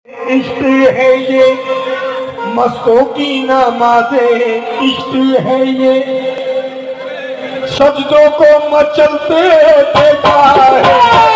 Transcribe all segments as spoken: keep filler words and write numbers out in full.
इश्क है ये मस्तों की नमाज़े, इश्क है ये सजदों को मचलते देखा है।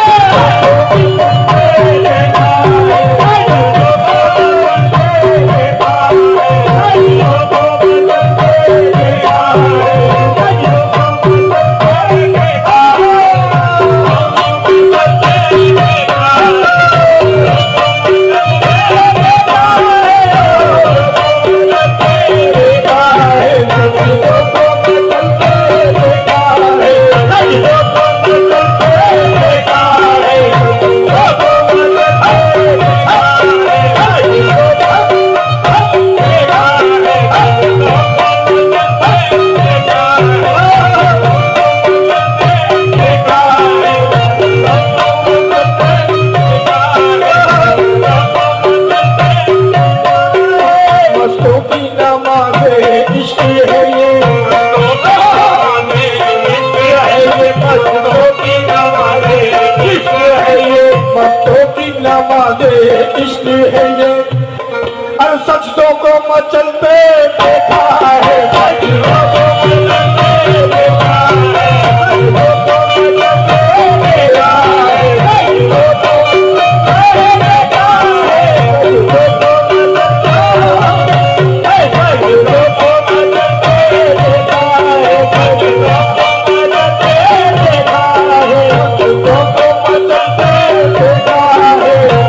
इश्क है ये और सजदों को मचलते देखा है। सजदों को मचलते देखा है। सजदों को मचलते देखा है। सजदों को मचलते देखा है। सजदों को मचलते देखा है। सजदों को मचलते देखा है। सजदों को मचलते देखा है। सजदों को मचलते देखा है।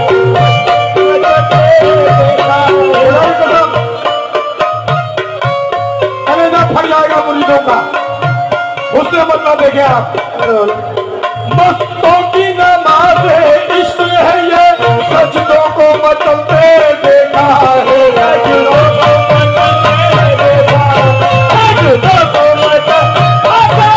फट जाएगा मुरीदों का, उसने बदला देखे आप। मस्तों की नमाज़ इश्क है ये सजदों को मचलते देखा है। सजदों को मचलते देखा है। सजदों को मचलते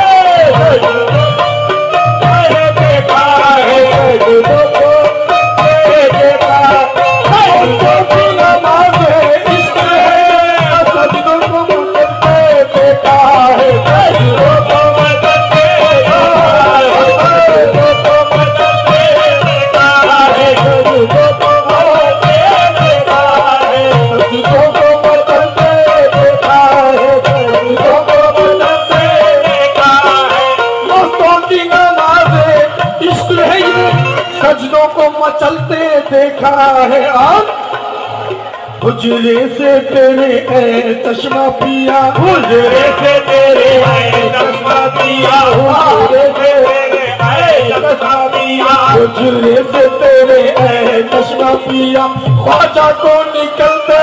देखा है। सजदों को देखा है। मस्तों की नमाज़ इश्क है सजदों को देखा है। सजदों को मचलते देखा है। सजदों को मचलते देखा है। सजदों को मचलते देखा है। सजदों को मचलते देखा है। सजदों को मचलते देखा है। मस्तों की नमाज़ इश्क है ये सजदों को मचलते देखा है। और हुजरे से तेरे ऐ चश्मा पिया, हुजरे से तेरे ऐ चश्मा पिया, हुजरे से तेरे ऐ चश्मा पिया, हुजरे से तेरे ऐ चश्मा पिया, ख्वाजा को निकलते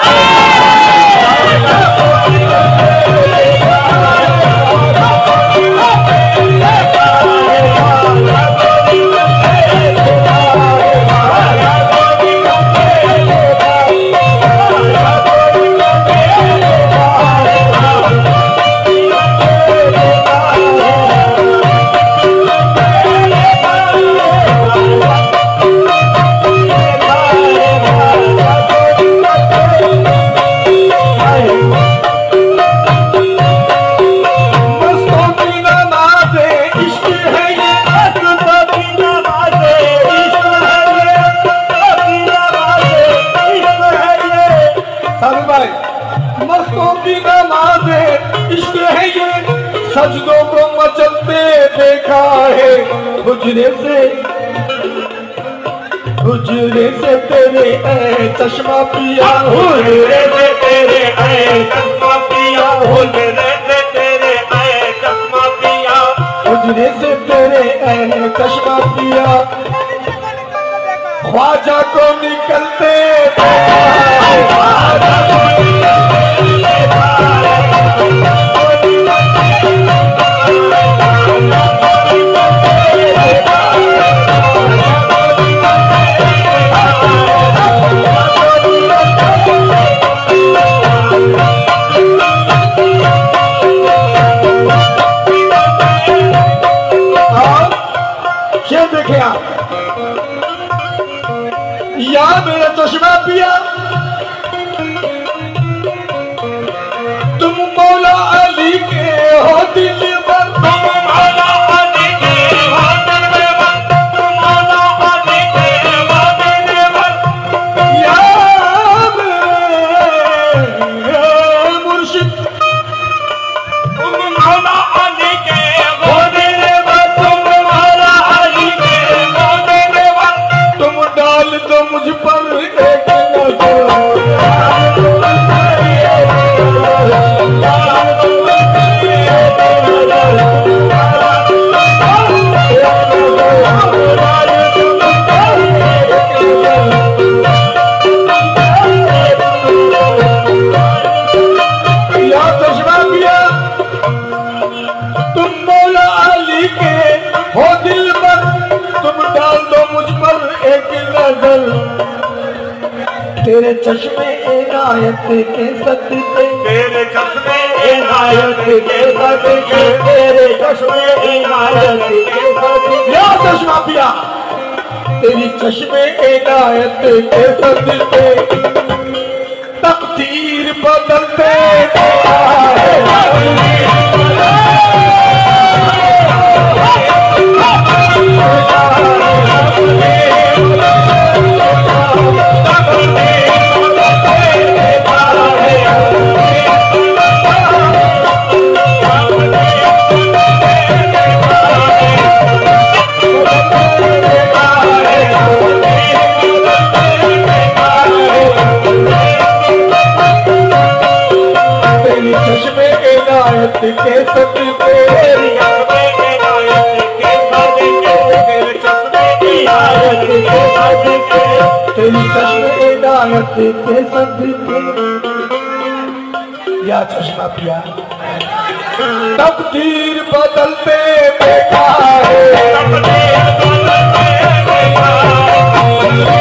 सजदों को मचलते देखा है। हुजरे से हुजरे से तेरे ऐ चश्मा पिया, हुजरे से तेरे ऐ चश्मा पिया, हुजरे से तेरे ऐ चश्मा पिया, हुजरे से तेरे ऐ चश्मा पिया, ख्वाजा को निकलते देखा है। ख्वाजा को निकलते देखा है। ये देखे आप, या मेरा चश्मा पिया, तुम मौला अली के हो दिल पर, तुम मौला अली के हो दिल पर, तुम मौला अली के हो दिल पर, दो मुझ पर एक नजर, या चश्मा पिया तुम मौला अली के हो दिल पर, तुम डाल दो मुझ पर एक नजर। तेरे चश्मे इनायत के सदके, तेरे चश्मे इनायत के सदके, तेरे चश्मे इनायत के सदके, या चश्मा पिया तेरी चश्मे इनायत के सदके तकदीर बदलते के सदके, तेरी चश्मे इनायत के सदके, तेरे चश्मे इनायत के सदके, तेरी चश्मे इनायत के सदके, या चश्मा पिया तकदीर बदलते देखा है, तकदीर बदलते देखा है।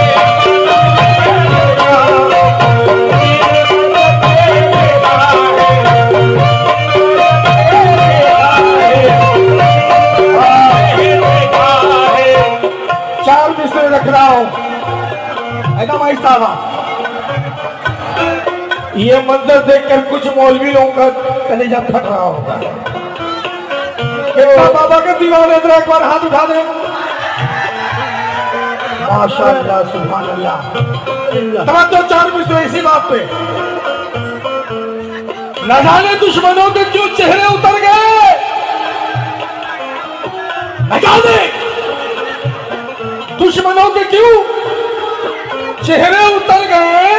रख रहा हूं है ना भाई साहब, ये मंजर देखकर कुछ मौलवी लोगों का कलेजा फट रहा होगा। कितना बाबा के दीवाने इधर एक बार हाथ उठा दे, माशाअल्लाह सुभान अल्लाह। तो चार मिनट इसी बात पे न जाने दुश्मनों के क्यों चेहरे उतर गए, न जाने दुश्मनों के क्यों चेहरे उतर गए।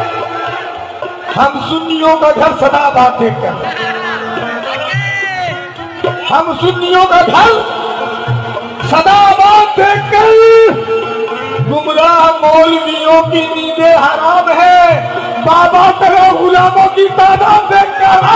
हम सुन्नियों का घर सदाबाद देखकर, हम सुन्नियों का घर सदाबाद देखकर गुमराह मौलवियों की नींदें हराम है, बाबा तेरे गुलामों की तादाद देखकर,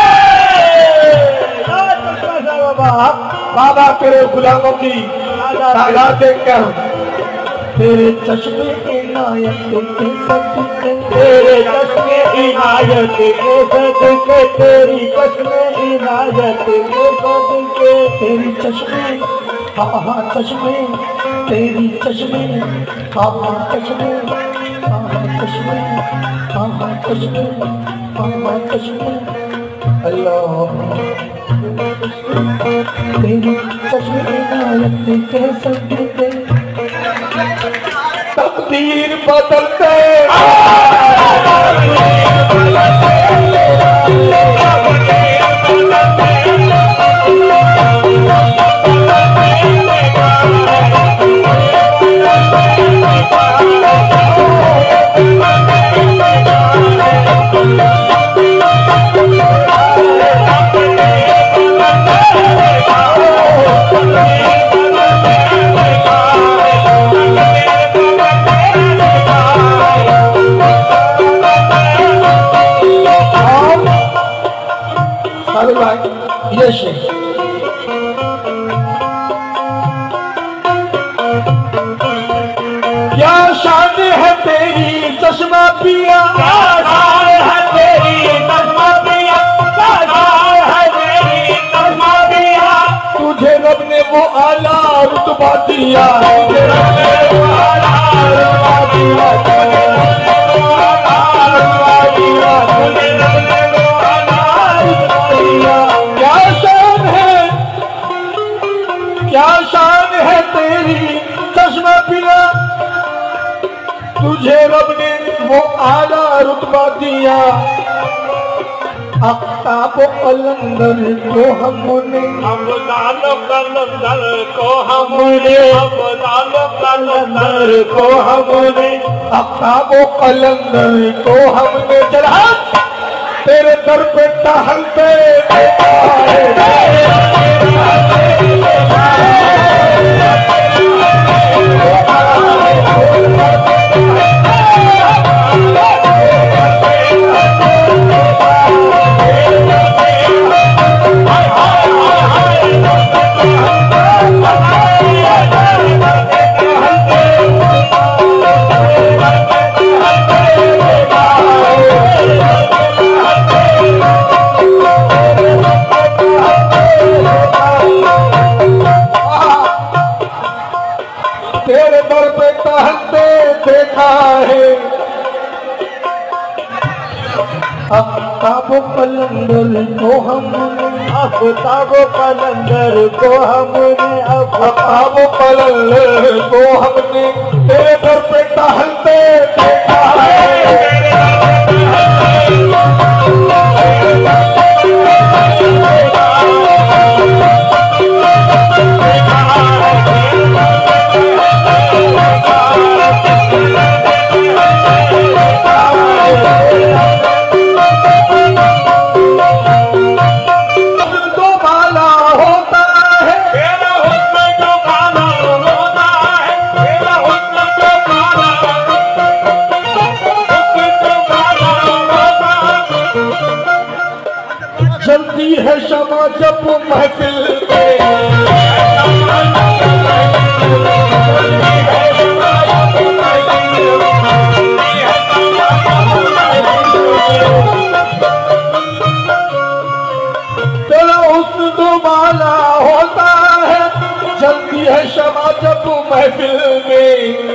बाबा तेरे गुलामों की तादाद देखकर, तेरे चश्मे इनायत के सदके, तेरे चश्मे इनायत के सदके, तेरी चश्मे इनायत के सदके, तेरी चश्मे हाँ हाँ चश्मे, तेरी चश्मे हाँ हाँ चश्मे, हाँ हाँ चश्मे, हाँ हाँ चश्मे, हाँ हाँ चश्मे, अल्लाह तेरी चश्मे इनायत के सदके तकदीर बदलते ये शेख क्या शान है तेरी चश्मा पिया, क्या शान है तेरी चश्मा पिया, क्या शान है तेरी चश्मा पिया, तुझे रब ने वो आला रुतबा दिया, तुझे रब ने वो आला रुतबा दिया, तुझे रब ने वो आला रुतबा दिया, तुझे रब ने वो आला रुतबा दिया। क्या शान है, क्या शान है तेरी चश्मा पिया, तुझे रब ने वो आला रुतबा दिया, आफ्ताब कलंदर को हमने अब्दाल कलंदर को हमने अब्दाल कलंदर को हमने आफ्ताब कलंदर को हमने चढ़ा तेरे दर पे टहलते देखा तेरे दर पे टहलते देखा है आफ्ताब कलंदर को हमने आफ्ताब कलंदर को हमने आफ्ताब कलंदर को हमने तेरे दर पे टहलते देखा है चलती है शमा जब महफिल में तेरा हुस्न दुबाला होता है चलती है शमा जब महफिल में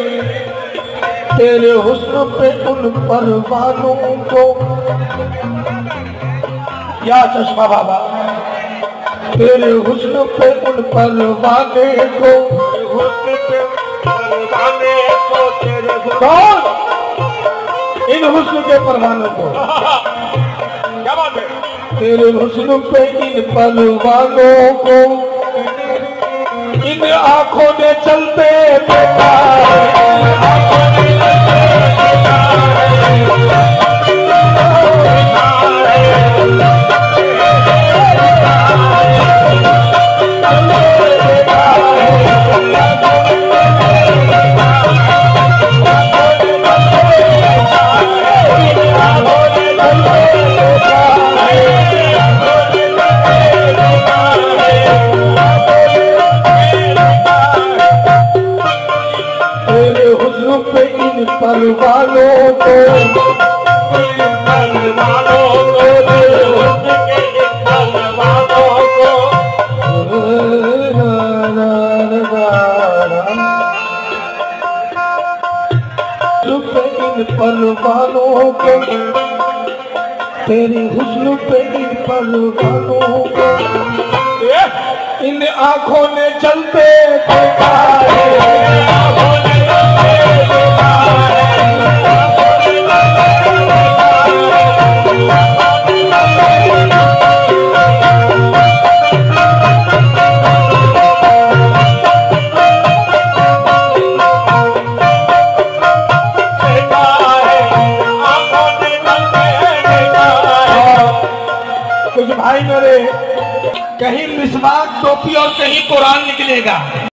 तेरे हुस्न पे उन परवानों को या चश्मा बाबा तेरे हुस्न पे उन परवाने को हुस्न पे परवाने को तेरे कौन इन हुस्न के परवानों को क्या बात है तेरे हुस्न पे इन परवानों को इन आंखों ने चलते देखा परवानों को परवानों को तेरे हुस्न के परवानों को इन परवानों को तेरे हुस्न पे इन परवानों को इन आंखों ने चलते देखा है भाई मेरे कहीं मिसवाक टोपी और कहीं कुरान निकलेगा।